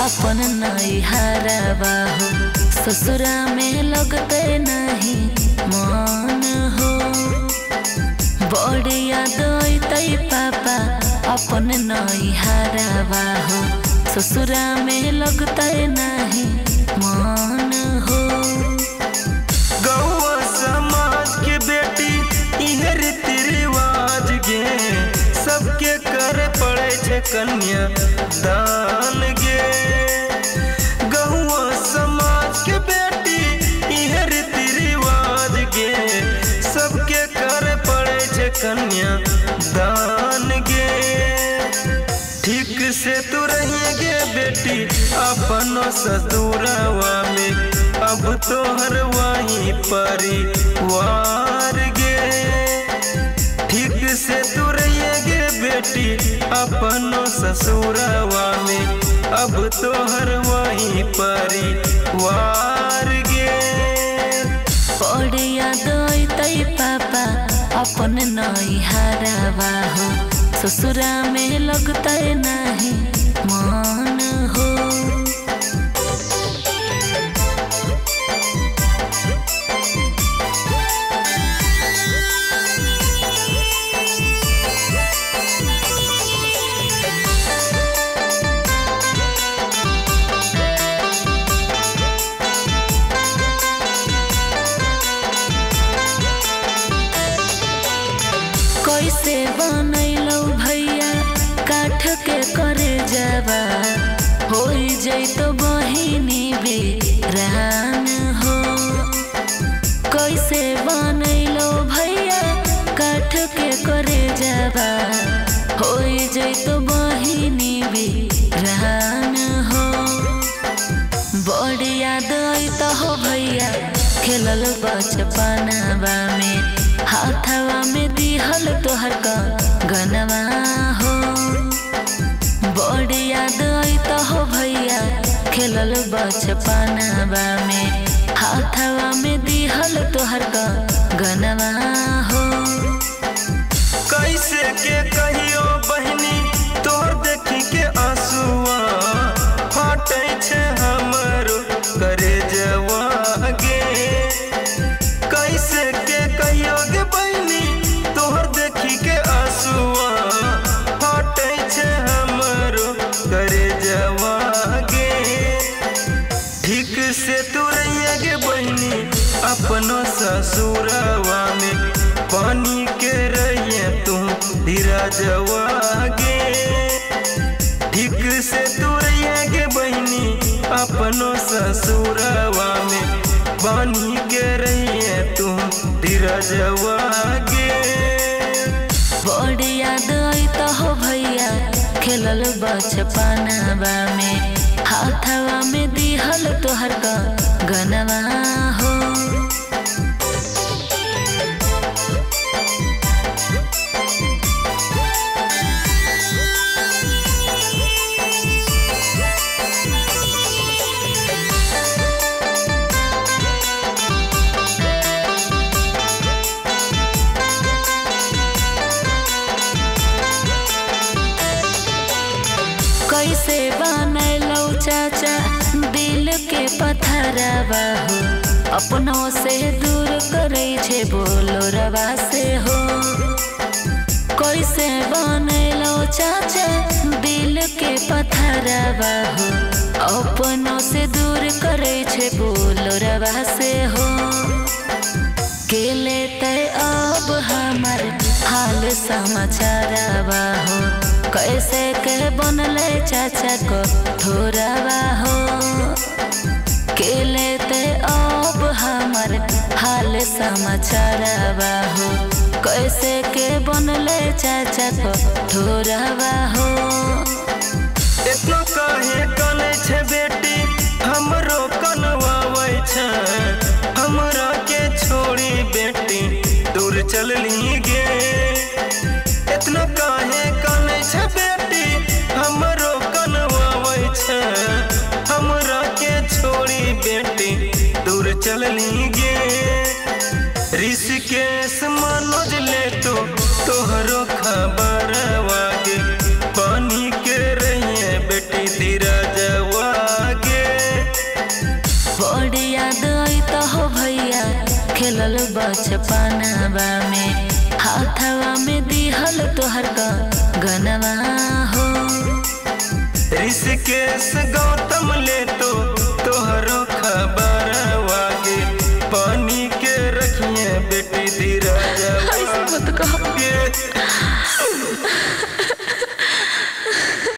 अपन नई हरावा हो ससुरा में लगते नहीं मन हो। बड़ी याद आई पापा अपन नई हरावा हो ससुरा में लगते नहीं मन हो। गौवा समाज के बेटी इहे रीति रिवाज गे सबके करे पड़े छे कन्या दान गे। गौवा समाज के बेटी इहे रीति रिवाज गे सबके करे पड़े छे कन्या दान गे। ठीक से तू रहिएगे बेटी अपनो ससुरवा में अब तोहर वही परिवार गे। ठीक से तू रहिएगे बेटी अपनो ससुरवा में अब तोहर वही परिवार गे। बड़ी याद आई पापा अपन नई हरावा हो ससुरा में लगते नहीं मन हो। कैसे बनैलो भैया काठ के करे जावा हो जैतो बहिनी बेरान हो। कैसे बनैलो भैया काठ के करे जावा हो जैतो बहिनी बेरान हो। बड़ी याद आई हो भैया खेलल बचपनवा में हाथवा में दिहल तोहर का गनवा हो। बड़ी याद आई हो भैया खेलल बचपनवा में हाथवा में दिहल तोहर का गनवा हो। कैसे के कहियो बहनी तोर देखी के आंसुआ फाटे छे हमरो करे जवा गे। कैसे के कहियो गे बहनी तोहर देखी के आंसुआ फाटे छे हमरो करे जवा गे। ठीक से तू रहिएगे बहनी अपनो ससुरवा में पानी के रहिए तू धीरजवा गे। ठीक से तू रहिएगे बहनी अपनो ससुरवा में पानी के रहिए तू धीरजवा गे। बड़ी याद आई हो भैया खेलल बचपनवा में हाथवा में दिहल तोहर का गनवा हो। कैसे बनैलो चाचा दिल के पत्थरवा हो अपनों से दूर करे छे बोलो रवा से हो। कैसे बनैलो चाचा दिल के पत्थरवा हो अपनों से दूर करे छे बोलो रवा से हो। के लेते अब हमार हाल समाचारवा हो कैसे के बनले चाचा को थोड़ावा हो। के लेते अब हमार हाल समाचारवा हो कैसे के बनले चाचा को थोड़ावा हो। इतना काहे कने छे बेटी हमरो कनवावे छे हमरा के छोड़ी बेटी दूर चलली गे। इतना काहे कने छे बेटी हमरो कनवावे छे हमरा के छोड़ी बेटी दूर चलली गे। ऋषिकेश मनोज ले तो तोहरो खबर वागे पानी के रहिए बेटी धीरजवा। बचपनवा में हाथवा में दिहल तोहर का गनवा हो। ऋषिकेश गौतम ले तो तोहरो खबर